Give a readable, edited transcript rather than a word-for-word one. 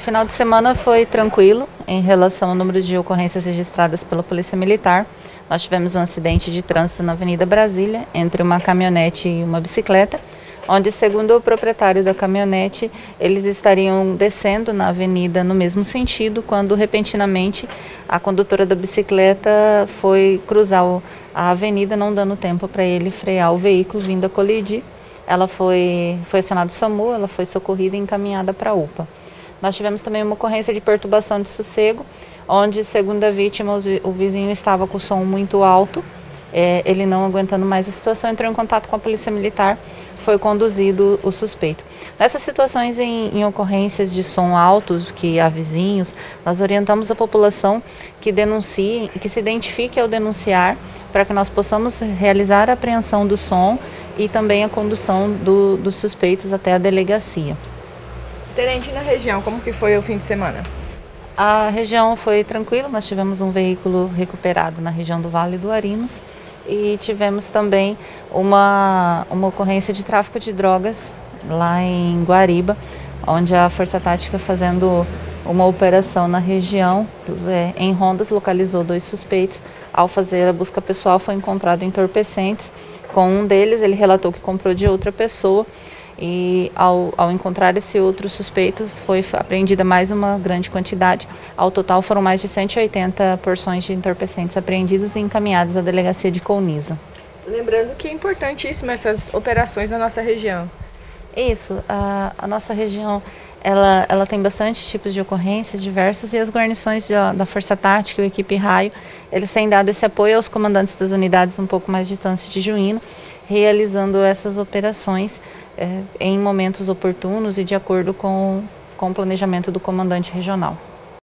final de semana foi tranquilo em relação ao número de ocorrências registradas pela Polícia Militar. Nós tivemos um acidente de trânsito na Avenida Brasília entre uma caminhonete e uma bicicleta, onde, segundo o proprietário da caminhonete, eles estariam descendo na avenida no mesmo sentido, quando repentinamente a condutora da bicicleta foi cruzar a avenida, não dando tempo para ele frear o veículo vindo a colidir. Ela foi acionado o SAMU, ela foi socorrida e encaminhada para a UPA. Nós tivemos também uma ocorrência de perturbação de sossego, onde, segundo a vítima, o vizinho estava com o som muito alto. Ele, não aguentando mais a situação, entrou em contato com a Polícia Militar, foi conduzido o suspeito. Nessas situações em ocorrências de som alto, que há vizinhos, nós orientamos a população que denuncie, que se identifique ao denunciar, para que nós possamos realizar a apreensão do som e também a condução dos suspeitos até a delegacia. Tenente, na região, como que foi o fim de semana? A região foi tranquila, nós tivemos um veículo recuperado na região do Vale do Arinos e tivemos também uma ocorrência de tráfico de drogas lá em Guariba, onde a Força Tática, fazendo uma operação na região, em rondas, localizou 2 suspeitos. Ao fazer a busca pessoal, foi encontrado entorpecentes. Com um deles, ele relatou que comprou de outra pessoa. E ao encontrar esse outro suspeito, foi apreendida mais uma grande quantidade. Ao total foram mais de 180 porções de entorpecentes apreendidas e encaminhadas à delegacia de Colniza. Lembrando que é importantíssima essas operações na nossa região. Isso, a nossa região ela tem bastante tipos de ocorrências diversas, e as guarnições da Força Tática e a equipe Raio, eles têm dado esse apoio aos comandantes das unidades um pouco mais distantes de Juíno, realizando essas operações em momentos oportunos e de acordo com o planejamento do comandante regional.